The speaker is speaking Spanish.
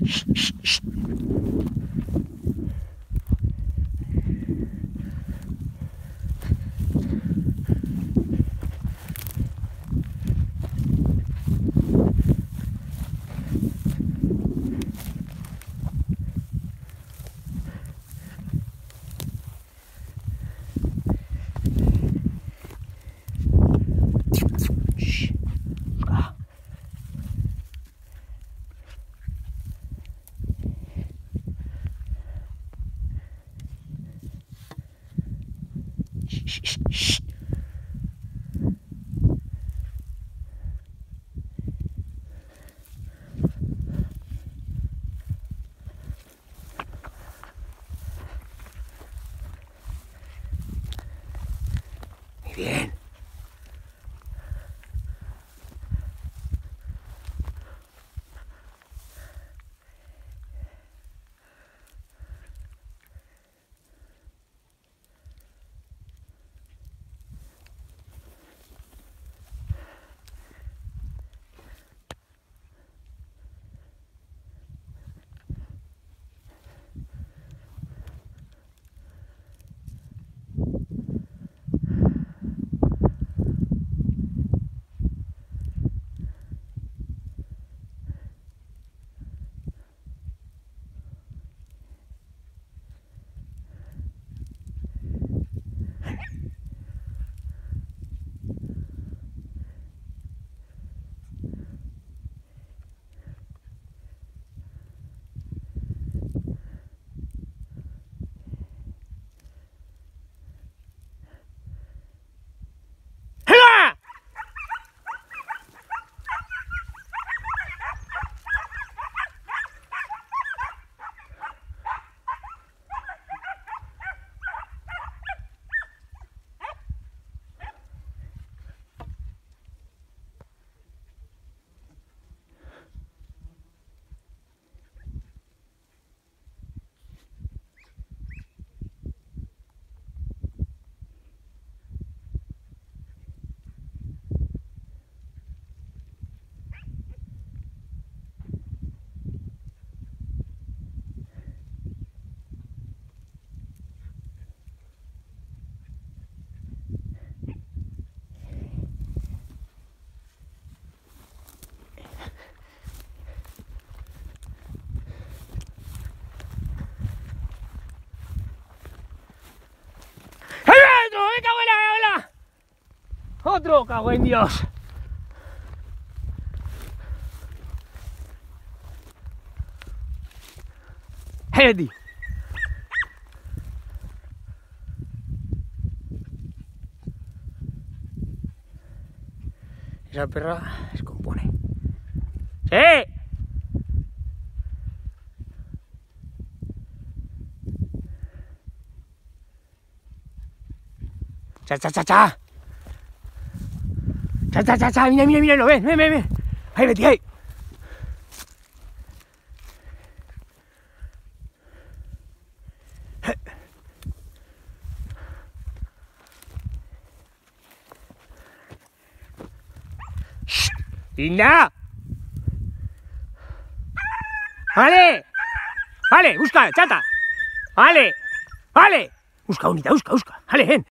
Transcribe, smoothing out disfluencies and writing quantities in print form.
Muy bien. Otro, cago en Dios. Eddie. Esa perra descompone. ¡Sí! ¡Cha, cha, cha, cha! ¡Cha, cha, cha, cha! ¡Mira, mira, mira! ¡Lo ven! ¡Ven, ven, ven! ¡Ahí, Betty, ahí! ¡Linda! ¡Vale! ¡Vale! ¡Busca, chata! ¡Vale! ¡Vale! Busca, bonita, busca, busca. ¡Vale, ven!